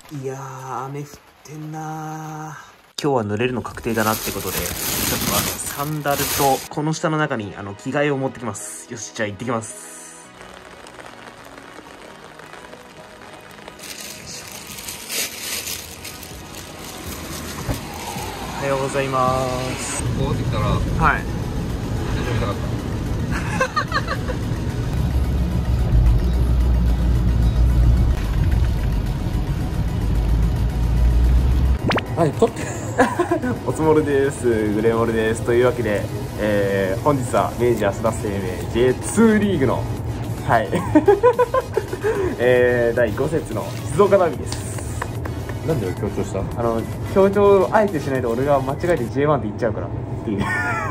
いやー、雨降ってんなー。今日は濡れるの確定だなってことで、ちょっとサンダルとこの下の中に着替えを持ってきます。よし、じゃあ行ってきます。おはようございます。 こうできたら、 はい。 大丈夫かった。はい、撮って。 おつもるです。グレーモルです。というわけで、本日は明治安田生命 J2 リーグの、はい、第5節の静岡ダービーです。 なんで強調した？ 強調をあえてしないと俺が間違えて J1 って言っちゃうからっていう。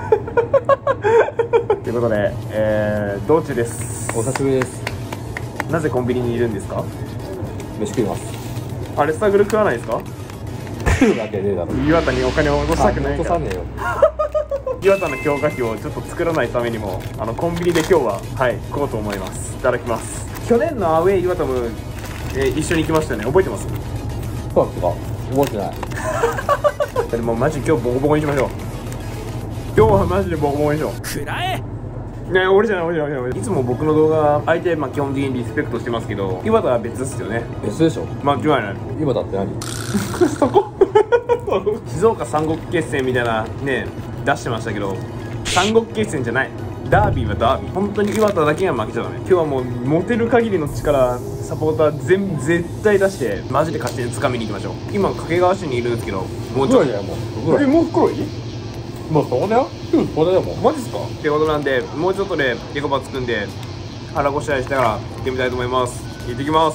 ということで、道中です。 お久しぶりです。 なぜコンビニにいるんですか？ 飯食います。 あれスタグル食わないですか？ 食うわけねえだろ。 岩田にお金を落としたくないから。 落とさねえよ。 岩田の強化費をちょっと作らないためにもコンビニで今日ははい行こうと思います。いただきます。去年のアウェイ岩田も、一緒に行きましたよね。覚えてます？ そうですか。覚えてない。 でもマジ今日ボコボコにしましょう。今日はマジでボコボコにしよう。 くらえ。 ね、俺じゃない。いつも僕の動画相手基本的にリスペクトしてますけど、岩田は別ですよね。 別でしょ。 間違いない。 今だって何？ そこ静岡三国決戦みたいなね出してましたけど、三国決戦じゃない。ダービーはダービー。本当に岩田だけが負けちゃダメ。今日はもう持てる限りの力サポーター絶対出してマジで勝ちに掴みに行きましょう。今掛川市にいるんですけど、もうちょっともう袋いい？ もうそこだよ。これだよもう。 マジっすか？ってことなんで、もうちょっとでデコパつくんで腹ごしらえしてから行ってみたいと思います。行ってきます。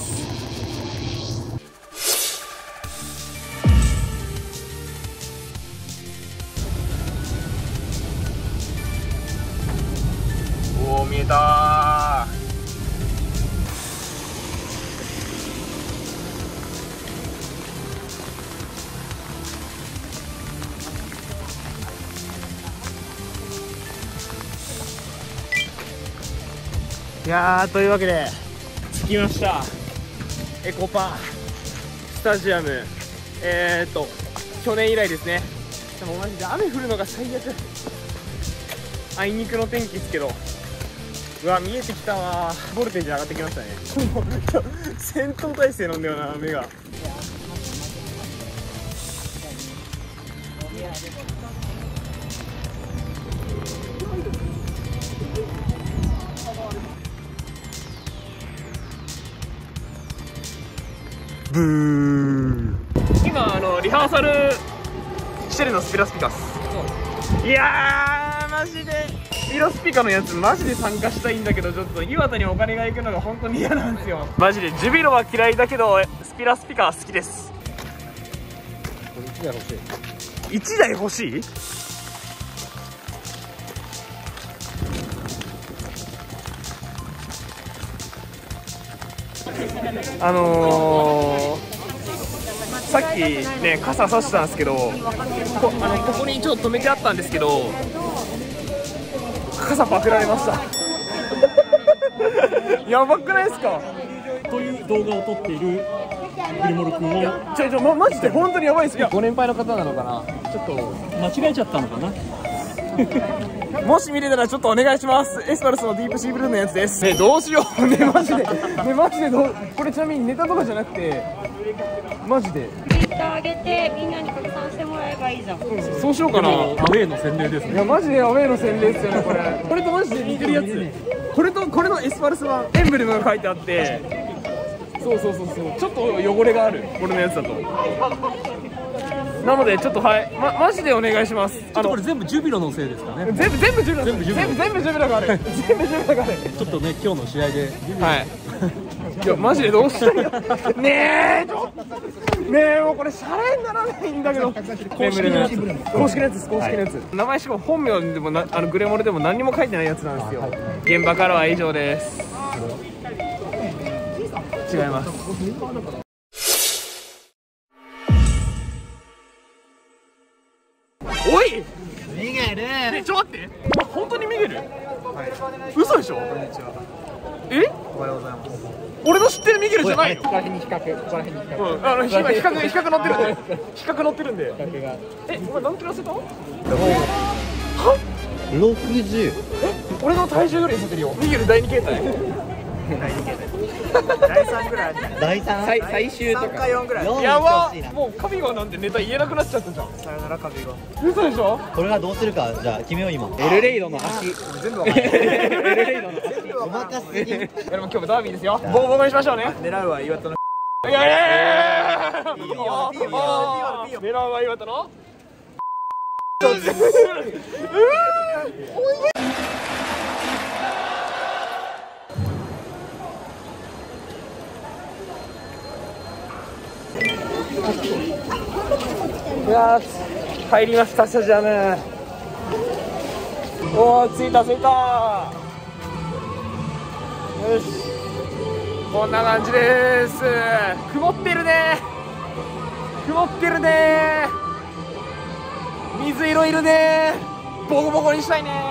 おお、見えたー。いやー、というわけで着きました。エコパスタジアム。去年以来ですね。でもマジで雨降るのが最悪。あいにくの天気ですけど、うわ、見えてきたわ。ボルテージ上がってきましたね。戦闘態勢なんだよな、目が。ブー。今リハーサルしてるのスピラスピカっす。いやー、マジでスピラスピカのやつマジで参加したいんだけど、ちょっと岩田にお金が行くのが本当に嫌なんですよ。マジでジュビロは嫌いだけどスピラスピカは好きです。 1台欲しい。 1台欲しい？さっきね傘差したんですけど、ここに一応止めてあったんですけど、傘パクられました。やばくないですか？ という動画を撮っているグリモル君をマジで本当にやばいですよ。 ご年配の方なのかな。ちょっと間違えちゃったのかな。 もし見れたらちょっとお願いします。エスパルスのディープシーブルーのやつです。ね、どうしよう。ね、マジでこれちなみにネタとかじゃなくてマジでツイッター上げてみんなに拡散してもらえばいいじゃん。 そうしようかな。 アウェーの洗礼ですね。 いやマジでアウェーの洗礼ですよね。これとマジで似てるやつ。これのエスパルスはエンブレムが書いてあって、そうちょっと汚れがある、これのやつだと。なのでちょっとはい、マジでお願いします。 ちょっとこれ全部ジュビロのせいですかね。 全部ジュビロ、全部ジュビロがある。全部ジュビロがある。 ちょっとね、今日の試合ではい。いやマジでどうしたらいいよ。ねえもうこれシャレにならないんだけど。公式のやつです。名前しかも本名でもグレモルでも何にも書いてないやつなんですよ。現場からは以上です。違います。おいミゲル、ね、ちょっと待って、本当にミゲル？はい、嘘でしょ？こんにちは。え？おはようございます。 俺の知ってるミゲルじゃないよ。 ここら辺に比較、ここら辺に比較。 比較乗ってるんで。比較乗ってるんで。 比較が。 お前何キロ痩せた 60。 俺の体重より痩せてるよ。ミゲル第2形態。 第3ぐらい。 第3。 最終と 3 かか4ぐらい。 やばもう神がなんてネタ言えなくなっちゃったじゃん。 さよなら神が。 嘘でしょ。 これはどうするか、じゃあ決めよう今。 エルレイドの足全部わかんない。 エルレイドの足ごまかすぎ。 でも今日もダービーですよ。ボコボコにしましょうね。 狙うは岩田の。 いやいやいやいいよ狙うは岩田の。いやー入りましたスタジアム。おー着いた着いた。よしこんな感じです。曇ってるね曇ってるね。水色いるね。ボコボコにしたいね。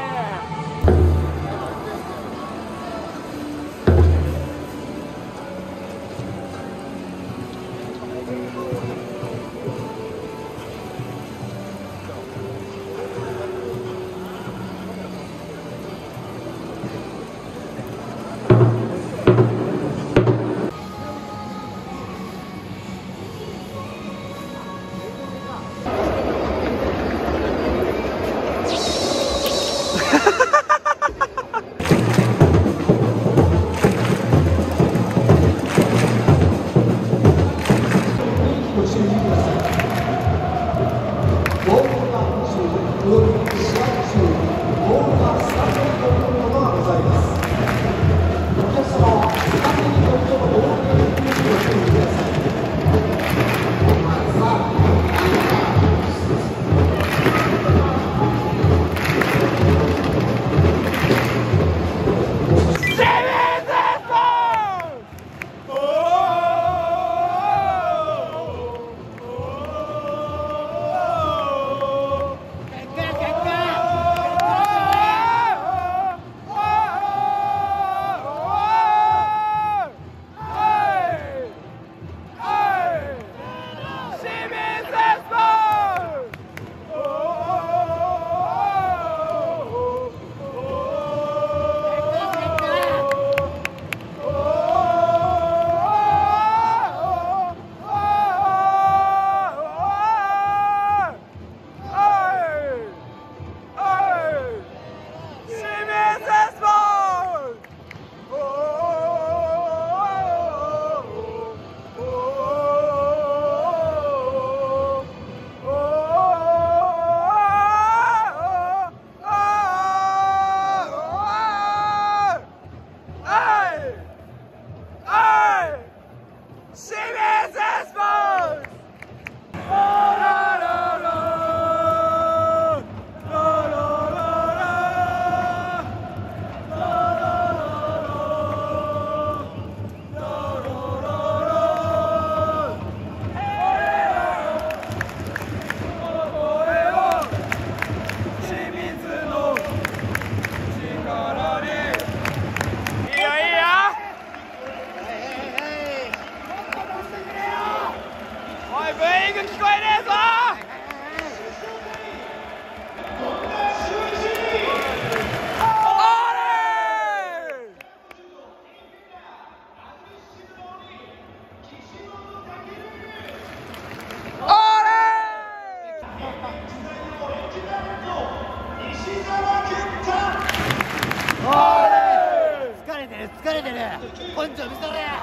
疲れてる根性見せろや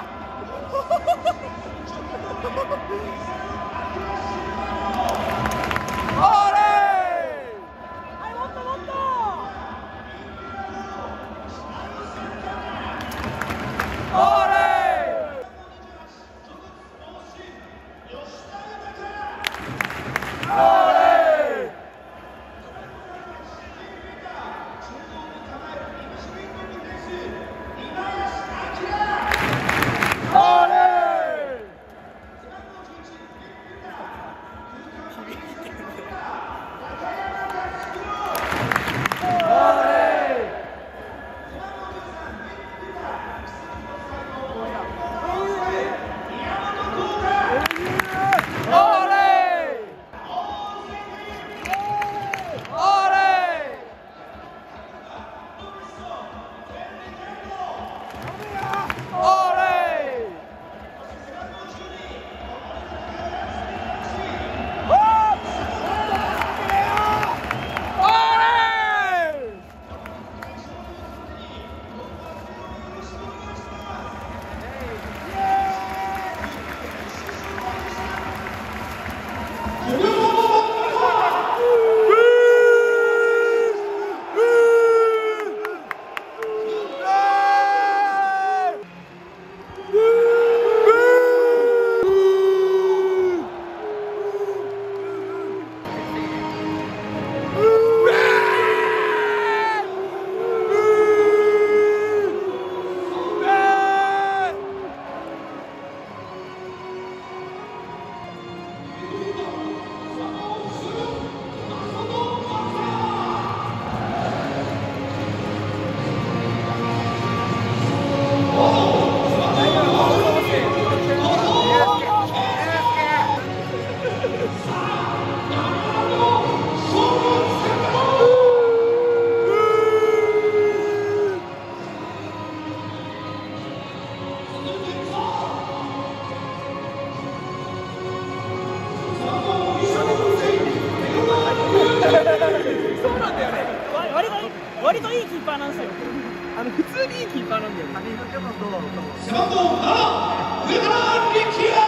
割といいキーパーなんですよ。普通にいいキーパーなんだよ。 背番号7、上原力也。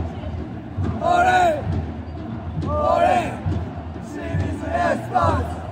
Yes, boss!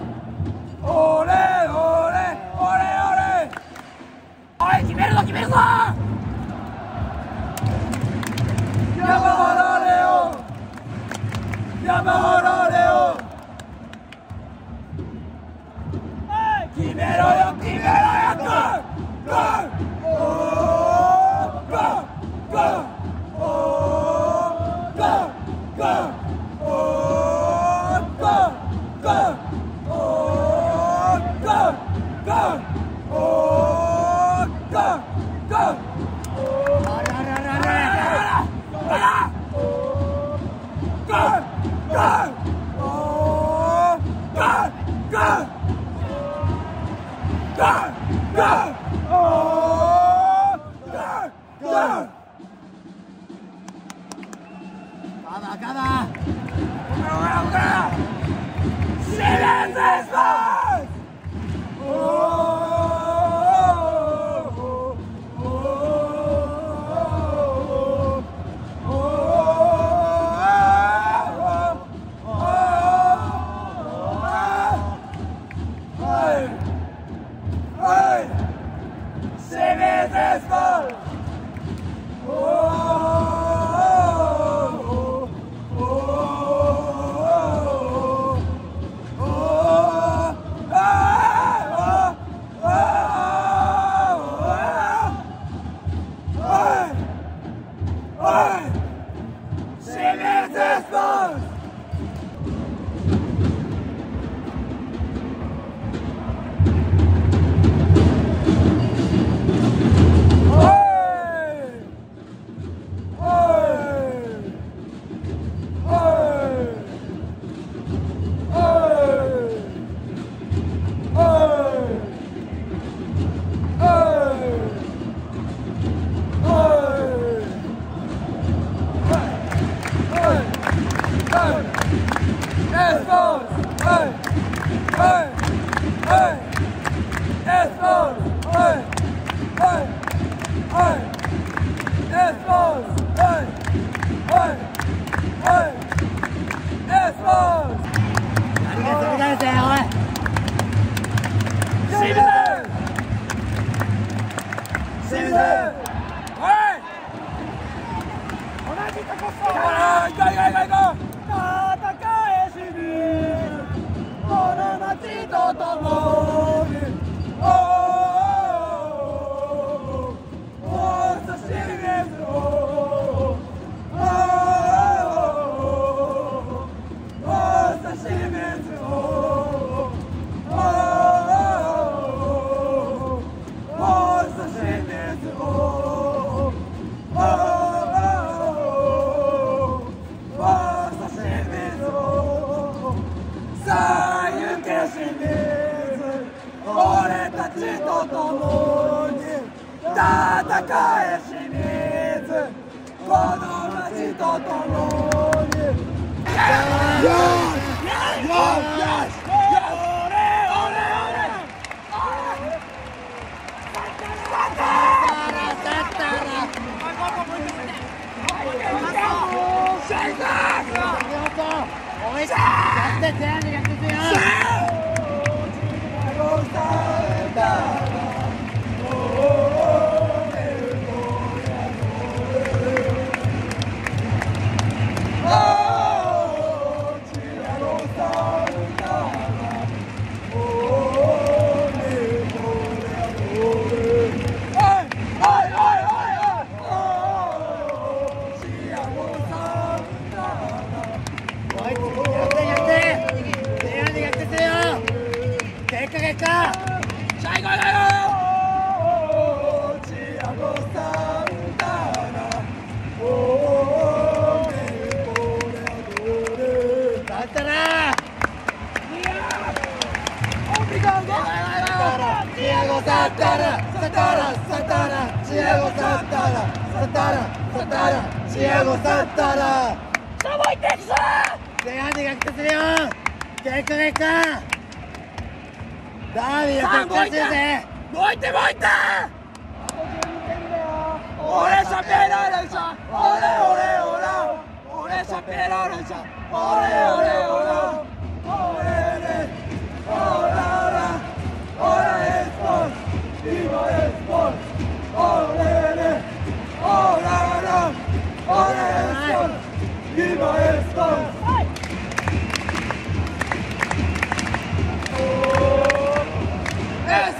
Ole, ole, ole, ole, ole, ole, ole, ole,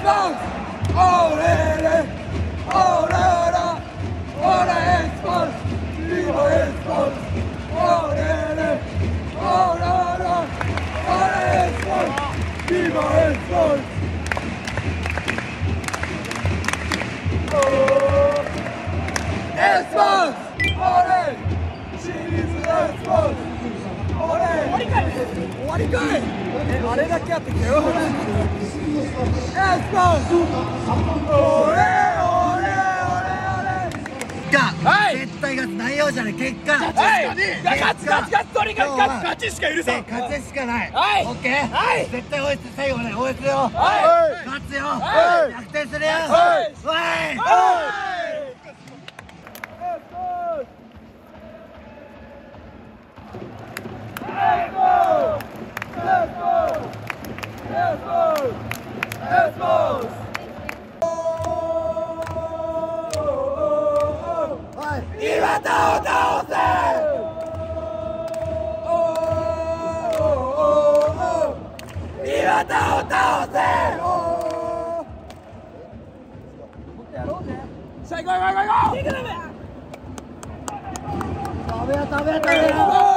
絶対勝つ内容じゃない結果。勝つとにかく勝ちしか許さん。勝ちしかない。オッケー。絶対応援する最後まで応援するよ。勝つよ。逆転するよ。岩田を倒せ。岩田を倒せ。さあ行こう行こう行こう行こう。食べよ食べよ食べよ。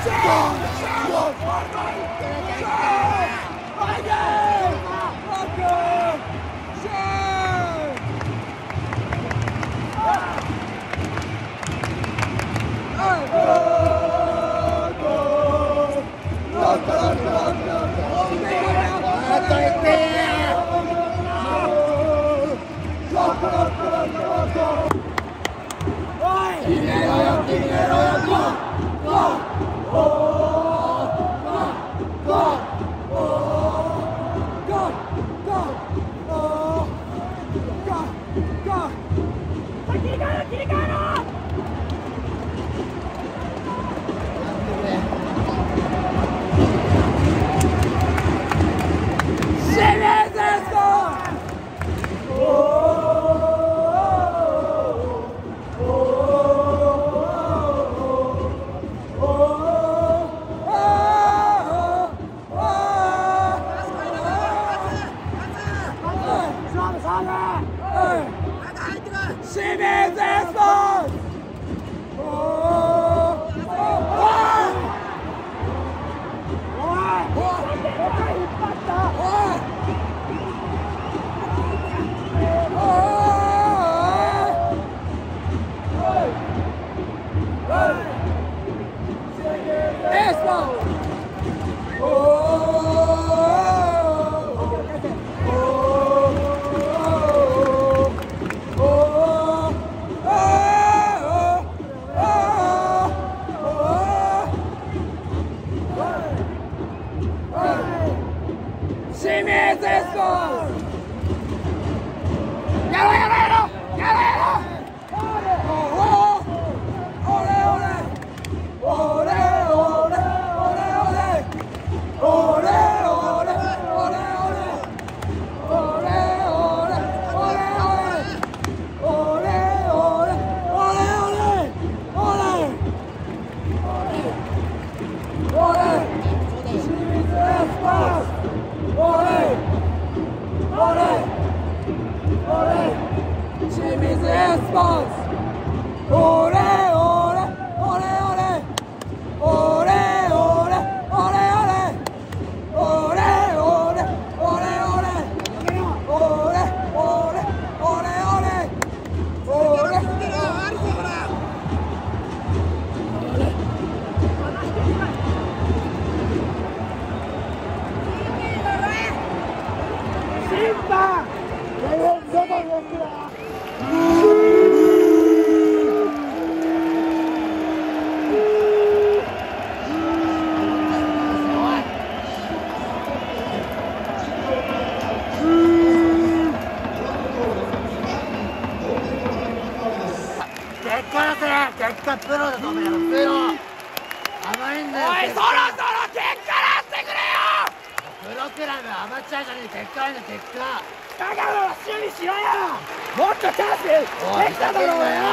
結果プロだと思うよ、プロ。甘いんだよ。おい、そろそろ結果出してくれよ。プロクラブアマチュアじゃねえ、結果なんだ、結果。だから趣味しろよ。もっとチャンスできただろうがよ。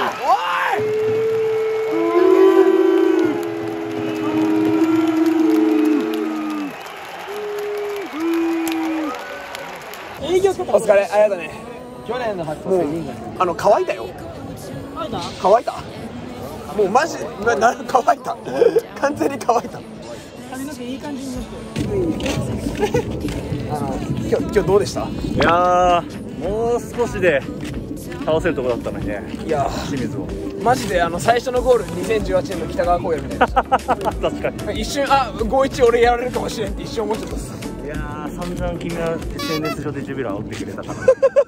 お疲れ、ありがとうね。去年の初当選いいんだよ。乾いたよ。乾いた。もうマジ乾いた。完全に乾いた。髪の毛いい感じになってる。今日どうでした？ いやー、もう少しで倒せるところだったのにね。 いや清水をマジで最初のゴール2018年の北川公園みたいな。 確かに。 一瞬5-1俺やられるかもしれんって一瞬思っちゃったっす。 いやー、散々君は SNS 上でジュビロ煽ってくれたから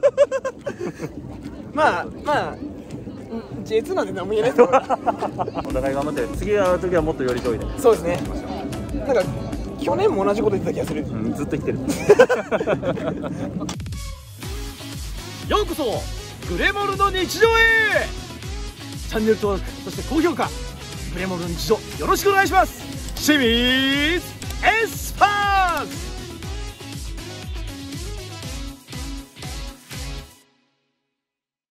まあJ2 なんで何も言えないですからお互い頑張って次会う時はもっと寄り添いで。 そうですね。なんか去年も同じこと言ってた気がする。 ずっと言ってるようこそグレモルの日常へ。チャンネル登録、そして高評価、グレモルの日常よろしくお願いします。清水エスパーズ。